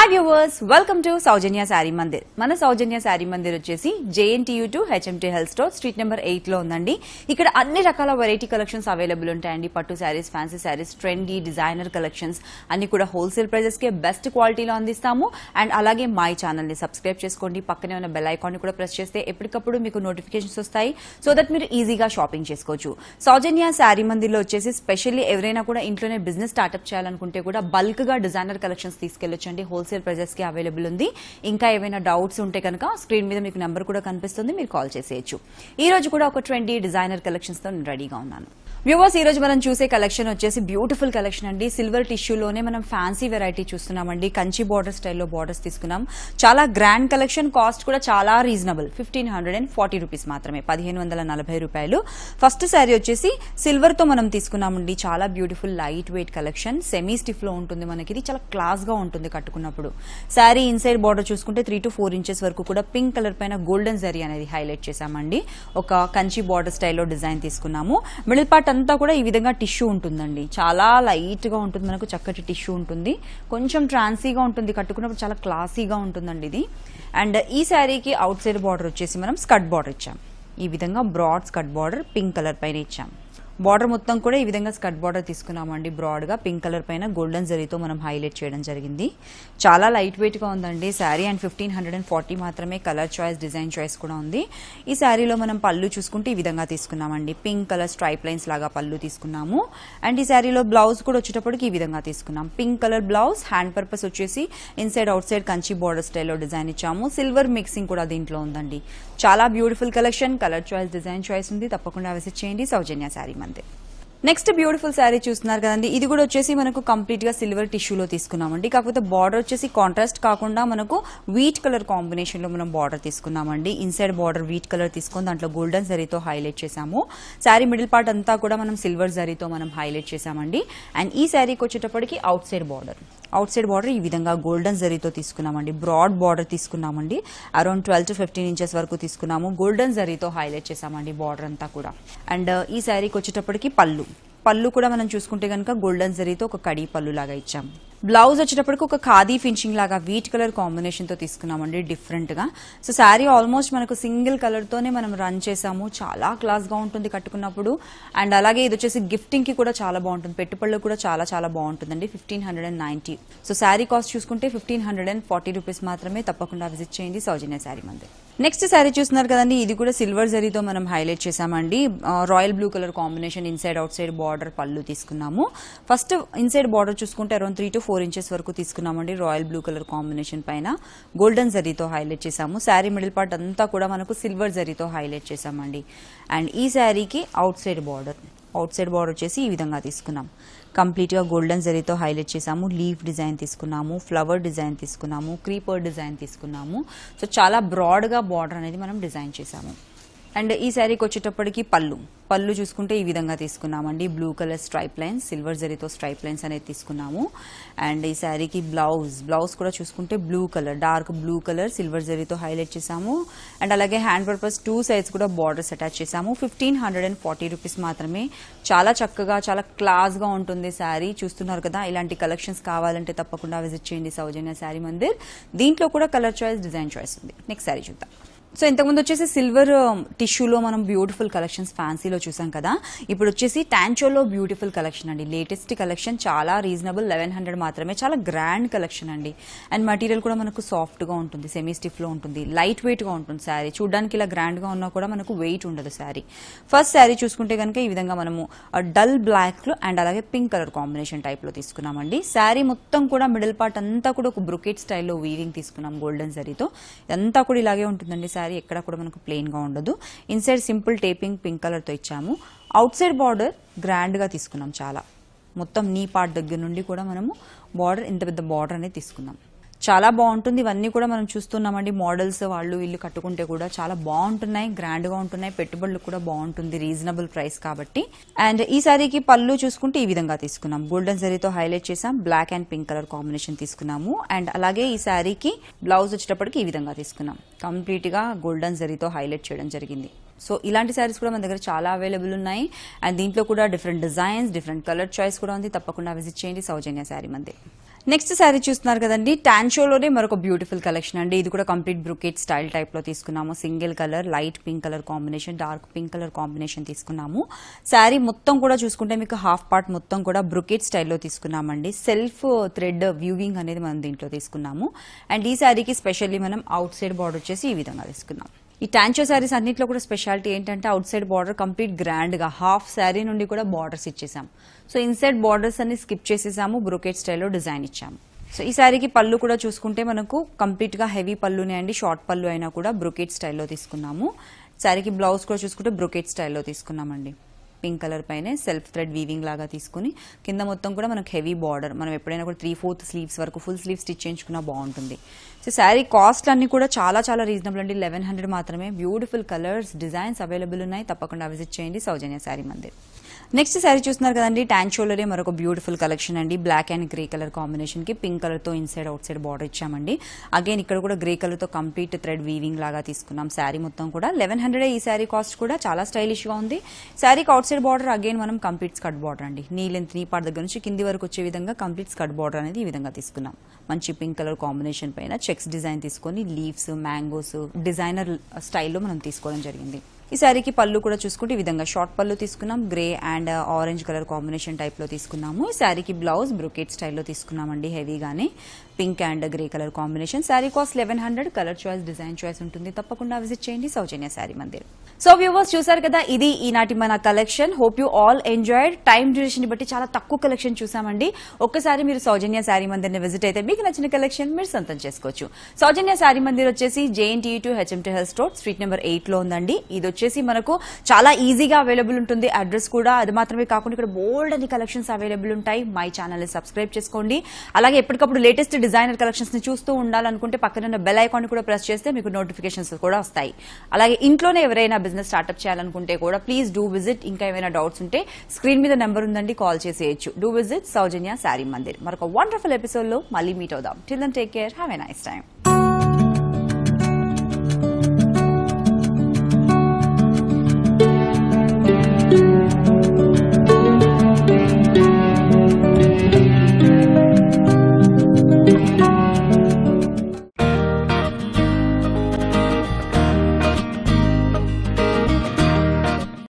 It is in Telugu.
Hi viewers, welcome to Soujanya sari Mandir. మన సౌజన్య శారీ మందిర్ వచ్చేసి JNTU to HMT health store street number 8 లో ఉందండి. ఇక్కడ అన్ని రకాల వెరైటీ కలెక్షన్స్ అవైలబుల్ ఉంటాయండి. పట్టు saris, fancy saris, trendy designer collections అన్ని కూడా హోల్సేల్ ప్రైజెస్ కే బెస్ట్ క్వాలిటీలో అందిస్తాము. అండ్ అలాగే మై ఛానల్ ని సబ్స్క్రైబ్ చేసుకోండి. పక్కనే ఉన్న బెల్ ఐకాన్ ని కూడా ప్రెస్ చేస్తే ఎప్పటికప్పుడు మీకు నోటిఫికేషన్స్ వస్తాయి. సో దట్ మీరు ఈజీగా షాపింగ్ చేసుకోవచ్చు. సౌజన్య శారీ మందిర్ లో వచ్చేసి స్పెషల్లీ ఎవరైనా కూడా ఇంట్లోనే బిజినెస్ స్టార్ట్అప్ చేయాలనుకుంటే కూడా బల్క్ గా డిజైనర్ కలెక్షన్స్ తీసుకెళ్లొచ్చండి. హోల్సేల్ ప్రైజెస్ కి అవైలబుల్ ఉంది. ఇంకా ఏమైనా డౌట్స్ ఉంటే కనుక స్క్రీన్ మీద మీకు నెంబర్ కూడా కనిపిస్తుంది, మీరు కాల్ చేసేయచ్చు. ఈ రోజు కూడా ఒక ట్రెండీ డిజైనర్ కలెక్షన్స్ తో నేను రెడీగా ఉన్నాను. వ్యూవర్స్, ఈ రోజు మనం చూసే కలెక్షన్ వచ్చేసి బ్యూటిఫుల్ కలెక్షన్ అండి. సిల్వర్ టిష్యూలోనే మనం ఫ్యాన్సీ వెరైటీ చూస్తున్నామండి. కంచి బార్డర్ స్టైల్లో బార్డర్స్ తీసుకున్నాం. చాలా గ్రాండ్ కలెక్షన్. కాస్ట్ కూడా చాలా రీజనబుల్, 1540 రూపీస్ మాత్రమే, 1540 రూపాయలు. ఫస్ట్ శారీ వచ్చేసి సిల్వర్ తో మనం తీసుకున్నామండి. చాలా beautiful light weight collection. Semi stiff లో ఉంటుంది మనకి. ఇది చాలా క్లాస్ గా ఉంటుంది కట్టుకున్నప్పుడు. శారీ ఇన్సైడ్ బార్డర్ చూసుకుంటే 3 to 4 ఇంచెస్ వరకు కూడా పింక్ కలర్ పైన గోల్డెన్ జరీ అనేది హైలైట్ చేశామండి. ఒక కంచి బార్డర్ స్టైల్లో డిజైన్ తీసుకున్నాము. మిడిల్ పార్ట్ అంతా కూడా ఈ విధంగా టిష్యూ ఉంటుందండి. చాలా లైట్ గా ఉంటుంది, మనకు చక్కటి టిష్యూ ఉంటుంది. కొంచెం ట్రాన్సీగా ఉంటుంది, కట్టుకున్నప్పుడు చాలా క్లాసీగా ఉంటుందండి ఇది. అండ్ ఈ శారీకి అవుట్ సైడ్ బార్డర్ వచ్చేసి మనం స్కర్ట్ బార్డర్ ఇచ్చాం. ఈ విధంగా broad skirt border pink colour పైన ఇచ్చాం. బార్డర్ మొత్తం కూడా ఈ విధంగా స్కర్ట్ బార్డర్ తీసుకున్నామండి. బ్రాడ్ గా పింక్ కలర్ పైన గోల్డెన్ జరీతో మనం హైలైట్ చేయడం జరిగింది. చాలా లైట్ వెయిట్ గా ఉందండి శారీ. అండ్ 1540 మాత్రమే. కలర్ చాయిస్, డిజైన్ చాయిస్ కూడా ఉంది. ఈ శారీలో మనం పళ్ళు చూసుకుంటే ఈ విధంగా తీసుకున్నామండి. పింక్ కలర్ స్ట్రైప్ లైన్స్ లాగా పళ్ళు తీసుకున్నాము. అండ్ ఈ శారీలో బ్లౌజ్ కూడా వచ్చేటప్పటికి ఈ విధంగా తీసుకున్నాం. Pink colour blouse. Hand purpose వచ్చేసి inside out side Kanchi border స్టైల్లో డిజైన్ ఇచ్చాము. సిల్వర్ మిక్సింగ్ కూడా దీంట్లో ఉందండి. చాలా beautiful collection. Colour choice, design choice ఉంది. తప్పకుండా విజిట్ చేయండి సౌజన్య శారీ మందిర్. నెక్స్ట్ బ్యూటిఫుల్ శారీ చూస్తున్నారు కదండి. ఇది కూడా వచ్చేసి మనకు కంప్లీట్ గా సిల్వర్ టిష్యూలో తీసుకున్నామండి. కాకపోతే బార్డర్ వచ్చేసి కాంట్రాస్ట్ కాకుండా మనకు వీట్ కలర్ కాంబినేషన్ లో మనం బార్డర్ తీసుకున్నామండి. ఇన్సైడ్ బార్డర్ వీట్ కలర్ తీసుకొని దాంట్లో గోల్డెన్ జరీతో హైలైట్ చేసాము. శారీ మిడిల్ పార్ట్ అంతా కూడా మనం సిల్వర్ జరీతో మనం హైలైట్ చేసామండి. అండ్ ఈ శారీకి వచ్చేటప్పటికి అవుట్ సైడ్ బార్డర్ ఈ విధంగా గోల్డెన్ జరీతో తీసుకున్నామండి. బ్రాడ్ బార్డర్ తీసుకున్నామండి. అరౌండ్ 12 to 15 ఇంచెస్ వరకు తీసుకున్నాము. గోల్డెన్ జరీతో హైలైట్ చేసామండి బార్డర్ అంతా కూడా. అండ్ ఈ శారీకి వచ్చేటప్పటికి పళ్ళు కూడా మనం చూసుకుంటే కనుక గోల్డెన్ జరీతో ఒక కడీ పళ్ళు లాగా ఇచ్చాం. బ్లౌజ్ వచ్చేటప్పటికి ఒక ఖాదీ ఫినిషింగ్ లాగా వీట్ కలర్ కాంబినేషన్ తో తీసుకున్నామండి డిఫరెంట్ గా. సో శారీ ఆల్మోస్ట్ మనకు సింగిల్ కలర్ తోనే మనం రన్ చేసాము. చాలా క్లాస్ గా ఉంటుంది కట్టుకున్నప్పుడు. అండ్ అలాగే ఇది వచ్చేసి గిఫ్టింగ్ కి కూడా చాలా బాగుంటుంది. పెట్టుబడులకు కూడా చాలా చాలా బాగుంటుందండి. 1590. సో శారీ కాస్ట్ చూసుకుంటే 1540 రూపీస్ మాత్రమే. తప్పకుండా విజిట్ చేయండి సౌజన్య శారీ మందిర్. నెక్స్ట్ శారీ చూస్తున్నారు కదండి. ఇది కూడా సిల్వర్ జరీతో మనం హైలైట్ చేసామండి. Royal blue colour combination. Inside out side border పళ్ళు తీసుకున్నాము. ఫస్ట్ ఇన్సైడ్ బార్డర్ చూసుకుంటే అరౌండ్ 3 to 4 ఇంచెస్ వరకు తీసుకున్నామండి. రాయల్ బ్లూ కలర్ కాంబినేషన్ పైన గోల్డెన్ జరీతో హైలైట్ చేసాము. శారీ మిడిల్ పార్ట్ అంతా కూడా మనకు సిల్వర్ జరీతో హైలైట్ చేసామండి. అండ్ ఈ శారీకి అవుట్ సైడ్ బార్డర్ వచ్చేసి ఈ విధంగా తీసుకున్నాం. కంప్లీట్ గా గోల్డెన్ జరీతో హైలైట్ చేసాము. లీఫ్ డిజైన్ తీసుకున్నాము, ఫ్లవర్ డిజైన్ తీసుకున్నాము, క్రీపర్ డిజైన్ తీసుకున్నాము. సో చాలా బ్రాడ్ గా బార్డర్ అనేది మనం డిజైన్ చేసాము. అండ్ ఈ శారీకి వచ్చేటప్పటికి పళ్ళు చూసుకుంటే ఈ విధంగా తీసుకున్నామండి. Blue colour stripe lines, silver జరీతో స్ట్రైప్ లైన్స్ అనేది తీసుకున్నాము. అండ్ ఈ శారీకి బ్లౌజ్ కూడా చూసుకుంటే blue colour, dark blue colour silver జరీతో హైలైట్ చేసాము. అండ్ అలాగే హ్యాండ్ పర్పస్ 2 సైడ్స్ కూడా బార్డర్స్ అటాచ్ చేసాము. 1540 రూపీస్ మాత్రమే. చాలా చక్కగా, చాలా క్లాస్ గా ఉంటుంది శారీ. చూస్తున్నారు కదా. ఇలాంటి కలెక్షన్స్ కావాలంటే తప్పకుండా విజిట్ చేయండి సౌజన్య శారీ మందిర్. దీంట్లో కూడా కలర్ చాయిస్, డిజైన్ చాయిస్ ఉంది. నెక్స్ట్ శారీ చూద్దాం. సో ఇంతకుముందు వచ్చేసి సిల్వర్ టిష్యూలో మనం బ్యూటిఫుల్ కలెక్షన్స్ ఫ్యాన్సీలో చూసాం కదా. ఇప్పుడు వచ్చేసి టాంచోలో బ్యూటిఫుల్ కలెక్షన్ అండి. Latest collection. చాలా రీజనబుల్, 1100 మాత్రమే. చాలా గ్రాండ్ కలెక్షన్ అండి. అండ్ మెటీరియల్ కూడా మనకు సాఫ్ట్ గా ఉంటుంది, సెమీ స్టిఫ్ లో ఉంటుంది, లైట్ వెయిట్ గా ఉంటుంది శారీ. చూడడానికి ఇలా గ్రాండ్ గా ఉన్నా కూడా మనకు వెయిట్ ఉండదు శారీ. ఫస్ట్ శారీ చూసుకుంటే కనుక ఈ విధంగా మనము డల్ బ్లాక్ లో అండ్ అలాగే పింక్ కలర్ కాంబినేషన్ టైప్ లో తీసుకున్నామండి. శారీ మొత్తం కూడా మిడిల్ పార్ట్ అంతా కూడా ఒక బ్రొకెట్ స్టైల్లో వీవింగ్ తీసుకున్నాం గోల్డెన్ జరీతో. ఇదంతా కూడా ఇలాగే ఉంటుందండి శారీ. ఎక్కడ కూడా మనకు ప్లెయిన్ గా ఉండదు. Inside simple taping pink colour తో ఇచ్చాము. అవుట్ సైడ్ బార్డర్ గ్రాండ్ గా తీసుకున్నాం. చాలా మొత్తం నీ పార్ట్ దగ్గర నుండి కూడా మనము బార్డర్, ఇంత పెద్ద బార్డర్ అనేది తీసుకున్నాం. చాలా బాగుంటుంది. ఇవన్నీ కూడా మనం చూస్తున్నామండి. మోడల్స్ వాళ్ళు వీళ్ళు కట్టుకుంటే కూడా చాలా బాగుంటున్నాయి, గ్రాండ్ గా ఉంటున్నాయి. పెట్టుబడులు కూడా బాగుంటుంది, రీజనబుల్ ప్రైస్ కాబట్టి. అండ్ ఈ సారీకి పళ్ళు చూసుకుంటే ఈ విధంగా తీసుకున్నాం. గోల్డెన్ జరీతో హైలైట్ చేసాం. Black and pink colour combination తీసుకున్నాము. అండ్ అలాగే ఈ సారీకి బ్లౌజ్ వచ్చేటప్పటికి ఈ విధంగా తీసుకున్నాం. కంప్లీట్ గా గోల్డెన్ జరీతో హైలైట్ చేయడం జరిగింది. సో ఇలాంటి సారీస్ కూడా మన దగ్గర చాలా అవైలబుల్ ఉన్నాయి. అండ్ దీంట్లో కూడా different designs, different colour choice కూడా ఉంది. తప్పకుండా విజిట్ చేయండి సౌజన్య శారీ మందిర్. నెక్స్ట్ శారీ చూస్తున్నారు కదండి, టాన్షోలోనే మరొక బ్యూటిఫుల్ కలెక్షన్ అండి. ఇది కూడా కంప్లీట్ బ్రొకేట్ స్టైల్ టైప్ లో తీసుకున్నాము. Single colour, light pink colour combination, dark pink colour combination తీసుకున్నాము. శారీ మొత్తం కూడా చూసుకుంటే మీకు హాఫ్ పార్ట్ మొత్తం కూడా బ్రొకేట్ స్టైల్లో తీసుకున్నామండి. సెల్ఫ్ థ్రెడ్ వ్యూవింగ్ అనేది మనం దీంట్లో తీసుకున్నాము. అండ్ ఈ శారీకి స్పెషల్లీ మనం అవుట్ సైడ్ బార్డర్ వచ్చేసి ఈ విధంగా తీసుకున్నాం. ఈ టాన్చో శారీస్ అన్నింటిలో కూడా స్పెషాలిటీ ఏంటంటే out side border complete grand గా హాఫ్ శారీ నుండి కూడా బార్డర్స్ ఇచ్చేసాం. సో ఇన్సైడ్ బార్డర్స్ అన్ని స్కిప్ చేసేసాము, బ్రొకేట్ స్టైల్లో డిజైన్ ఇచ్చాము. సో ఈ శారీకి పళ్ళు కూడా చూసుకుంటే మనకు కంప్లీట్ గా హెవీ పళ్ళునే అండి, షార్ట్ పళ్ళు అయినా కూడా బ్రొకేట్ స్టైల్లో తీసుకున్నాము. శారీకి బ్లౌజ్ కూడా చూసుకుంటే బ్రొకేట్ స్టైల్లో తీసుకున్నామండి. పింక్ కలర్ పైనే సెల్ఫ్ థ్రెడ్ వీవింగ్ లాగా తీసుకుని కింద మొత్తం కూడా మనకు హెవీ బార్డర్, మనం ఎప్పుడైనా కూడా 3/4 స్లీవ్స్ వరకు ఫుల్ స్లీవ్ స్టిచ్ చేయించుకున్నా బాగుంటుంది. సో శారీ కాస్ట్ అన్ని కూడా చాలా చాలా రీజనబుల్ అండి, 1100 మాత్రమే. బ్యూటిఫుల్ కలర్స్, డిజైన్స్ అవైలబుల్ ఉన్నాయి. తప్పకుండా విజిట్ చేయండి సౌజన్య శారీ మందిర్. నెక్స్ట్ శారీ చూస్తున్నారు కదండి, టాన్షోలోనే మరొక బ్యూటిఫుల్ కలెక్షన్ అండి. Black and grey colour combination కి పింక్ కలర్ తో ఇన్సైడ్ అవుట్ సైడ్ బార్డర్ ఇచ్చామండి. అగైన్ ఇక్కడ కూడా గ్రే కలర్ తో కంప్లీట్ థ్రెడ్ వీవింగ్ లాగా తీసుకున్నాం. శారీ మొత్తం కూడా 1100. ఈ శారీ కాస్ట్ కూడా చాలా స్టైలిష్ గా ఉంది. శారీకి అవుట్ సైడ్ బార్డర్ అగైన్ మనం కంప్లీట్ స్కర్ట్ బార్డర్ అండి, నీ లెంత్ నీ పార్ట్ దగ్గర నుంచి కింది వరకు వచ్చే విధంగా కంప్లీట్ స్కర్ట్ బార్డర్ అనేది ఈ విధంగా తీసుకున్నాం. మంచి పింక్ కలర్ కాంబినేషన్ పైన చెక్స్ డిజైన్ తీసుకొని లీవ్స్, మ్యాంగోస్ డిజైనర్ స్టైల్లో మనం తీసుకోవడం జరిగింది. ఈ శారీకి పళ్ళు కూడా చూసుకుంటే ఈ విధంగా షార్ట్ పళ్ళు తీసుకున్నాం. Grey and orange colour combination type లో తీసుకున్నాము. ఈ శారీకి బ్లౌజ్ బ్రొకేట్ స్టైల్లో తీసుకున్నామండి, హెవీగానే pink and grey colour combination. Sari cost 1100. Colour choice, design choice ఉంటుంది. తప్పకుండా విజిట్ చేయండి సౌజన్య శారీ మందిర్. సో వ్యూవర్స్ చూసారు కదా, ఇది ఈనాటి మన collection. Hope you all enjoyed. Time duration బట్టి చాలా తక్కువ కలెక్షన్ చూసామండి. ఒక్కసారి మీరు సౌజన్య శారీ మందిర్ ని విజిట్ అయితే మీకు నచ్చిన కలెక్షన్ మీరు సొంతం చేసుకోవచ్చు. సౌజన్య శారీ మందిర్ వచ్చేసి JNTU HMT health road street number 8 లో ఉందండి. ఇది వచ్చేసి మనకు చాలా ఈజీగా అవైలబుల్ ఉంటుంది, అడ్రస్ కూడా. అది మాత్రమే కాకుండా ఇక్కడ బోల్డ్ అని కలెక్షన్స్ అవైలబుల్ ఉంటాయి. మై ఛానల్ ని సబ్స్క్రైబ్ చేసుకోండి. అలాగే ఎప్పటికప్పుడు లేటెస్ట్ డిజైనర్ కలెక్షన్స్ ని చూస్తూ ఉండాలనుకుంటే పక్కన ఉన్న బెల్ ఐకాన్ కూడా ప్రెస్ చేస్తే మీకు నోటిఫికేషన్స్ కూడా వస్తాయి. అలాగే ఇంట్లోనే ఎవరైనా బిజినెస్ స్టార్ట్అప్ చేయాలనుకుంటే కూడా ప్లీజ్ డూ విజిట్. ఇంకా ఏమైనా డౌట్స్ ఉంటే స్క్రీన్ మీద నెంబర్ ఉందండి, కాల్ చేసేయచ్చు. Do visit Soujanya sari Mandir. మరొక వండర్ఫుల్ ఎపిసోడ్ లో మళ్ళీ మీట్ అవుదాం. Till then take care, have a nice time.